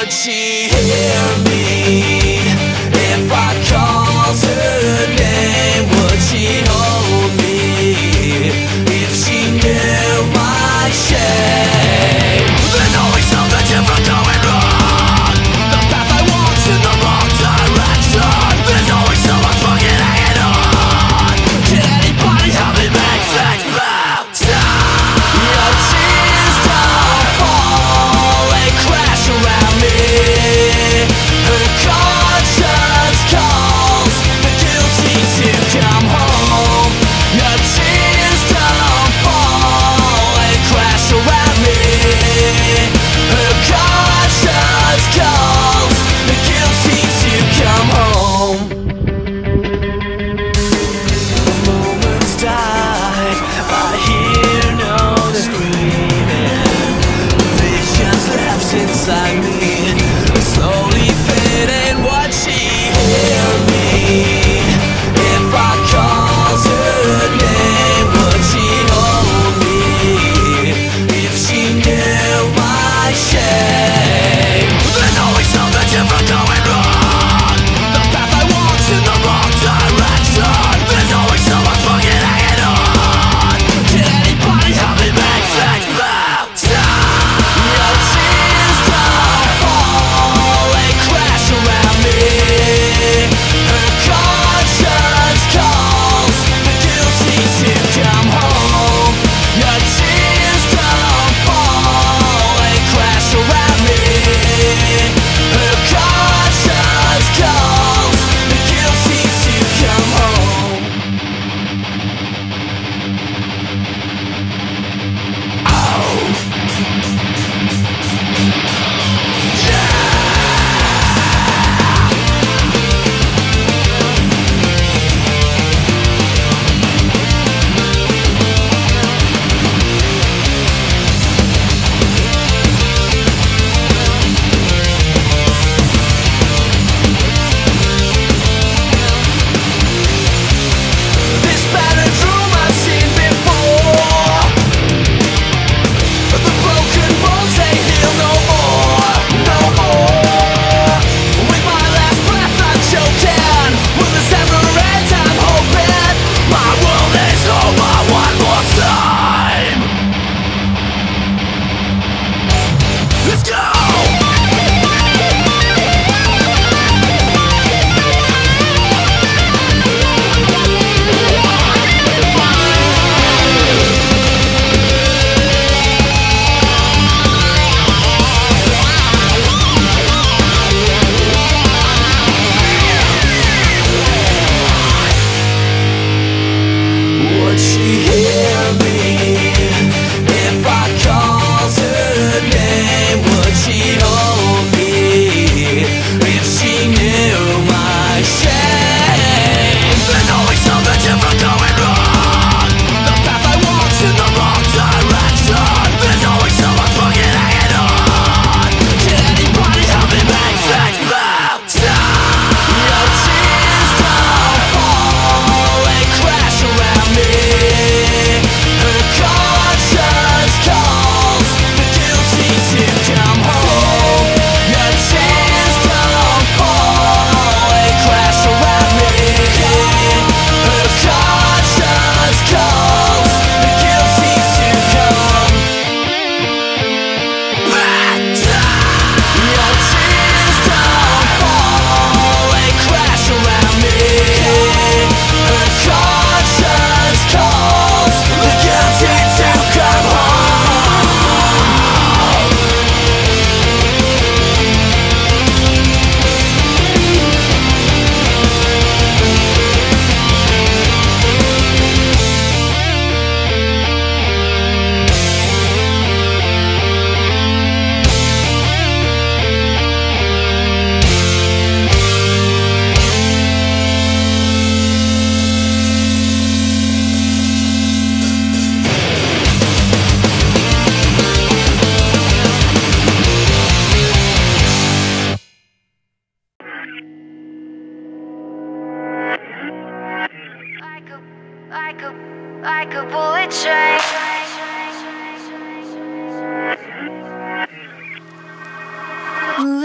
would she hear me? If I called her name, would she hold me? If she knew my shame. There's always something different going wrong. The path I walk's in the wrong direction. There's always someone fucking hanging on. Can anybody help me make things better? Your tears don't fall, they crash around me. Her conscience calls the guilty to come home. Your tears don't fall, they crash around me. Her conscience calls the guilty to come home. The moments died, I hear no screaming. Visions left inside me, slowly fading. Would she hear me? If I called her name, would she hold me? If she knew my shame. There's always something different going wrong. The path I walk's in the wrong direction. There's always someone fucking hanging on. Can anybody help me make things better? Your tears don't fall, they crash around me. Her conscience calls the guilty to come home. Your tears don't fall, they crash around me.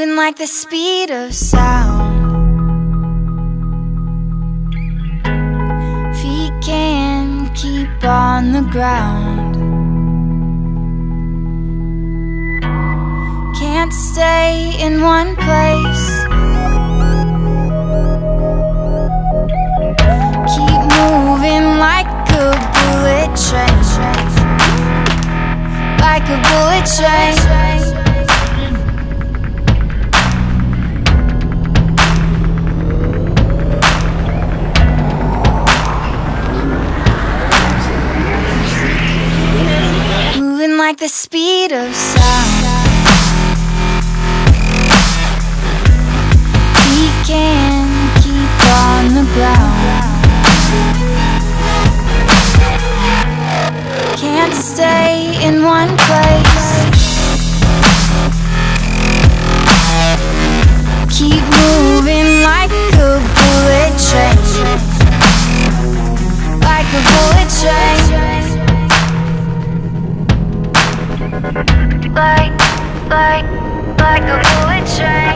moving like the speed of sound. Feet can't keep on the ground. Can't stay in one place. Keep moving like a bullet train. Like a bullet train. Moving like the speed of sound. We can't keep on the ground. Can't stay in one place. Keep moving like a bullet train. Like a bullet train. Like a bullet train.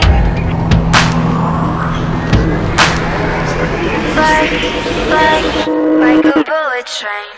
Like a bullet train.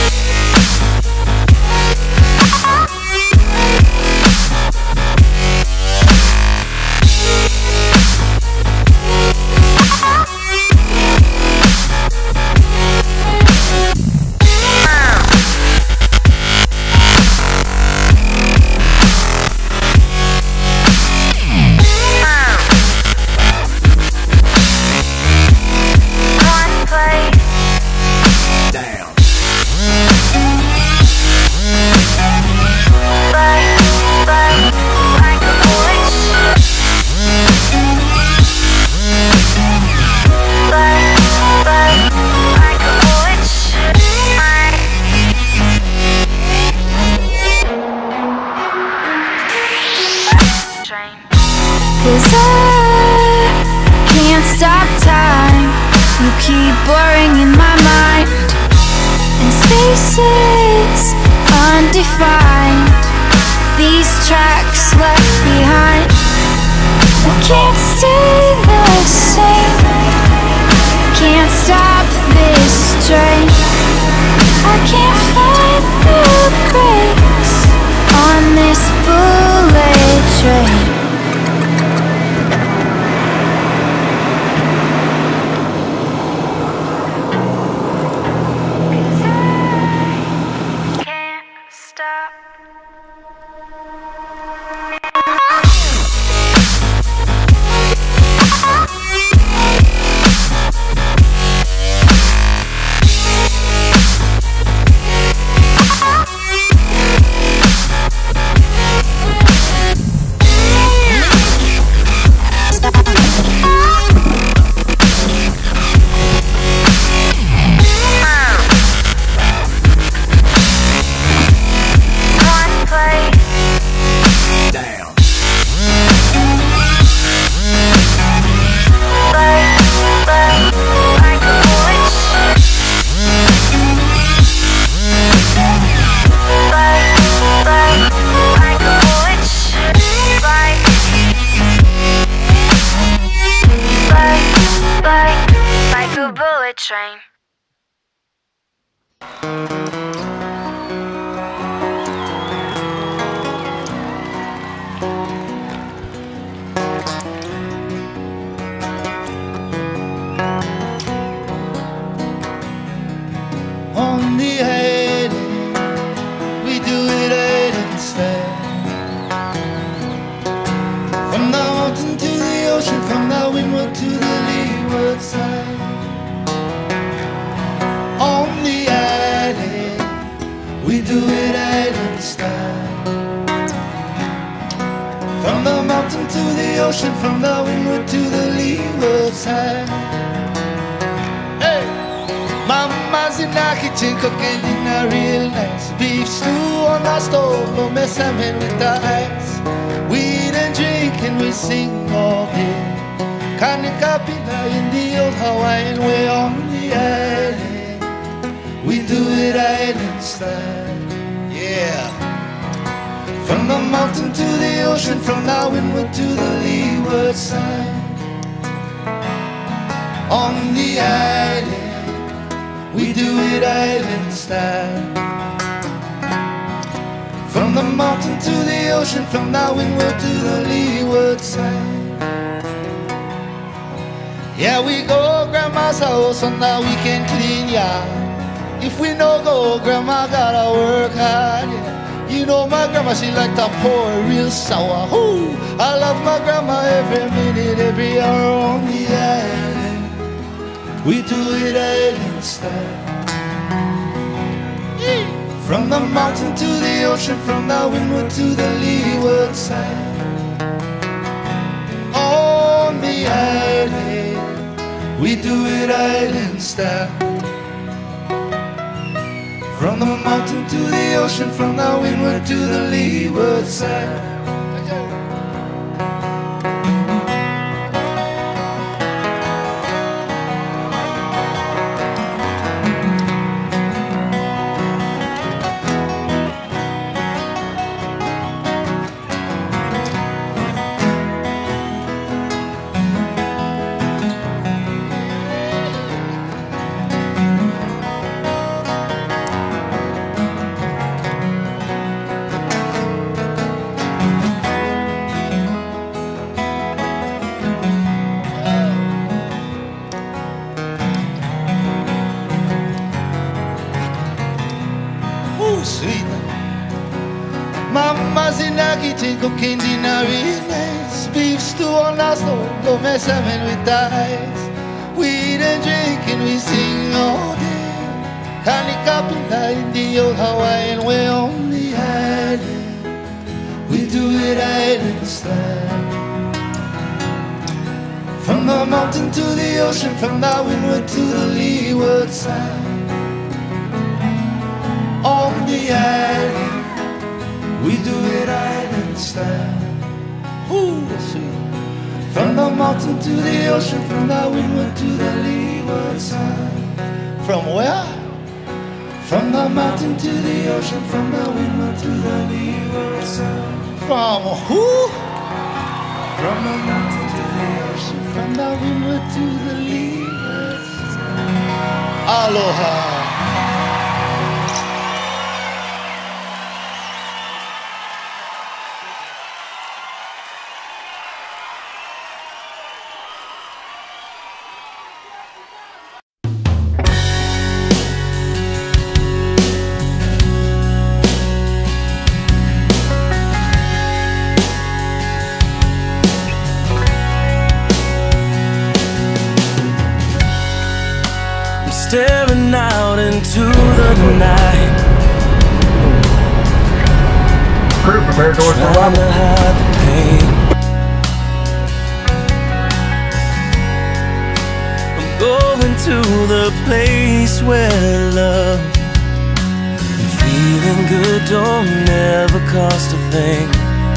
Cause I can't stop time. You keep blurring in my mind, and spaces undefined. These tracks left behind. I can't stay the same. Can't stop this train. I can't find the brakes on this bullet train. Train. On the 80, we do it 8 instead. From the mountain to the ocean, from the windward to the leeward side. On the alley, we do it island style. From the mountain to the ocean, from the windward to the leeward side. Hey, Mama's in the kitchen cooking dinner real nice. Beef stew on the stove, no mess I'm in with the ice. Weed and drink and we sing all day. Kanikapila in the old Hawaiian way. On the alley, we do it island style, yeah. From the mountain to the ocean, from the windward to the leeward side. On the island, we do it island style. From the mountain to the ocean, from the windward to the leeward side. Yeah, we go grandma's house on the weekend clean yard. If we no go, grandma gotta work hard, yeah. You know my grandma, she like to pour real sour. Ooh, I love my grandma every minute, every hour on the island. We do it island style. From the mountain to the ocean, from the windward to the leeward side. On the island, we do it island style. From the mountain to the ocean, from the windward to the leeward side. Sweet. Mama's in the kitchen cooking dinner real nice. Beef stew on the stove, don't mess salmon with ice. We eat and drink and we sing all day. Kanikapila in the old Hawaiian way on the island. We do it island style. From the mountain to the ocean, from the windward to the leeward side. On the island, we do it island style. Ooh, sweet. From the mountain to the ocean, from the windward to the leeward side. From where? From the mountain to the ocean, from the windward to the leeward side. From who? From the mountain to the ocean, from the windward to the leeward side. Aloha. Staring out into the night, Prepare doors for trying arrival. to hide the pain. I'm going to the place where love and feeling good don't never cost a thing.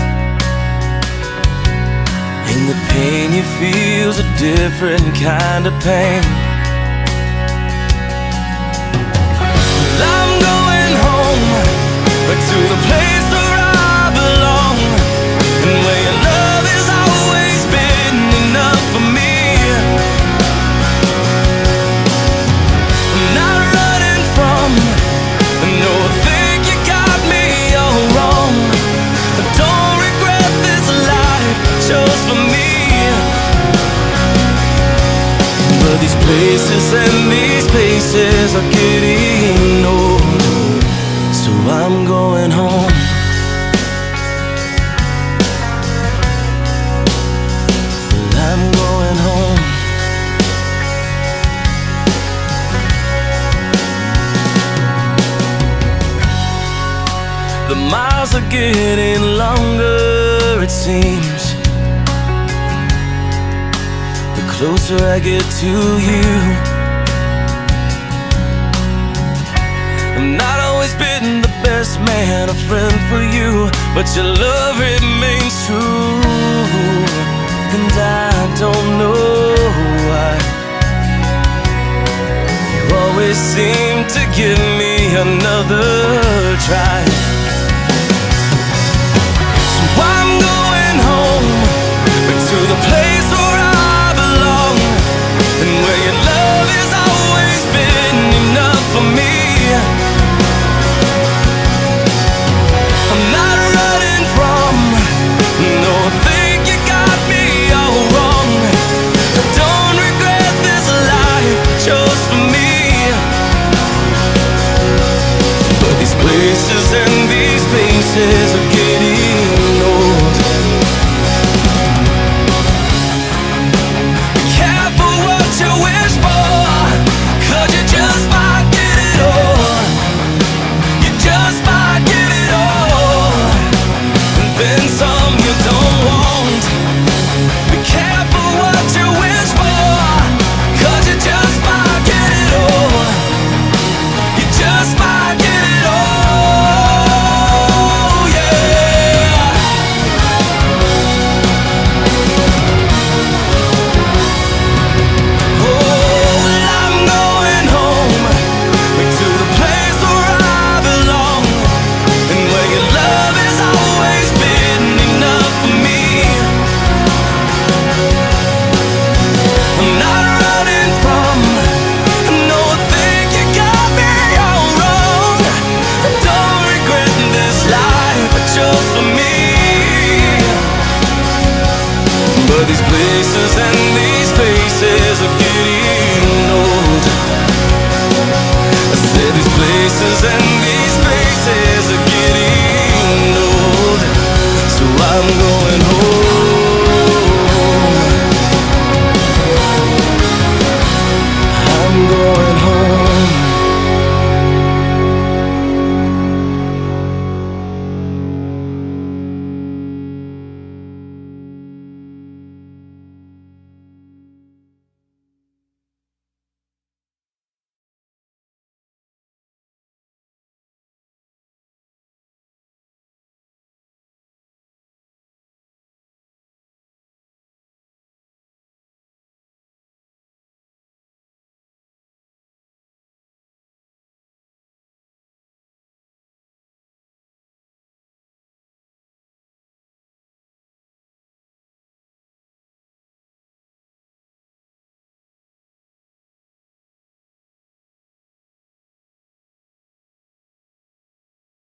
And the pain you feel's a different kind of pain. I'm going home, back to the place where I belong, and where your love has always been enough for me. I'm not running from, no, I think you got me all wrong. I don't regret this life I chose for me. But these places and these places are getting old, so I'm going home. Well, I'm going home. The miles are getting longer, it seems. The closer I get to you, I've not always been the best man, a friend for you, but your love remains true. And I don't know why you always seem to give me another try. going home to the place where I belong, and where your love has always been enough for me. I'm not running from, no, I think you got me all wrong. I don't regret this life I chose for me. But these places and these faces are getting old. Be careful what you wish for, 'cause you just might get it all. You just might get it all, and then some you don't want. Be careful what you wish for, 'cause you just might get it all. You just might get it all, yeah. Oh, well, I'm going home to the place where I belong, and where your love has always been enough for me. I'm not running from, no, I think you got me all wrong. I don't regret this life I chose for me. But these places and these